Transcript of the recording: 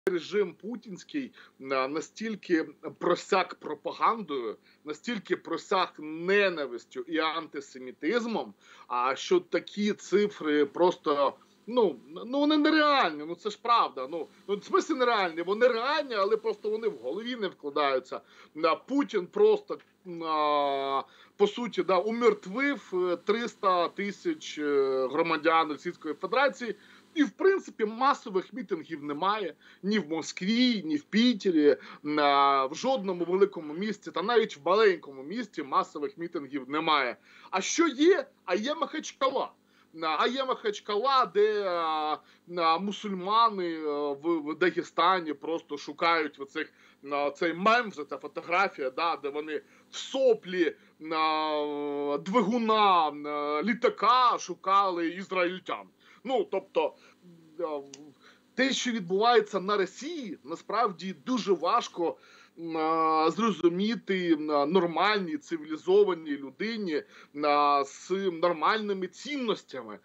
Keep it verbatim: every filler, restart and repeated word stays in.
режим путінський настільки просяк пропагандою, настільки просяк ненавистю і антисемітизмом, а що такі цифри просто, ну, ну вони нереальні, ну це ж правда. Ну, ну в смислі нереальні, вони реальні, але просто вони в голові не вкладаються. Путін просто, по суті, да, умертвив триста тисяч громадян Російської Федерації. І, в принципі, масових мітингів немає ні в Москві, ні в Пітері, в жодному великому місті, та навіть в маленькому місті масових мітингів немає. А що є? А є Махачкала. А є Махачкала, де а, а, мусульмани а, в, в Дагестані просто шукають оцих, а, цей мем, вже ця фотографія, да, де вони в соплі а, двигуна а, літака шукали ізраїльтян. Ну, тобто, те, що відбувається на Росії, насправді дуже важко зрозуміти нормальній, цивілізованій людині з нормальними цінностями.